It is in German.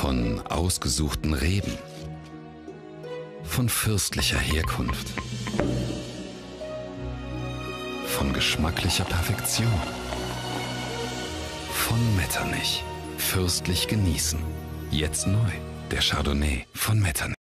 Von ausgesuchten Reben. Von fürstlicher Herkunft. Von geschmacklicher Perfektion. Von Metternich. Fürstlich genießen. Jetzt neu. Der Chardonnay von Metternich.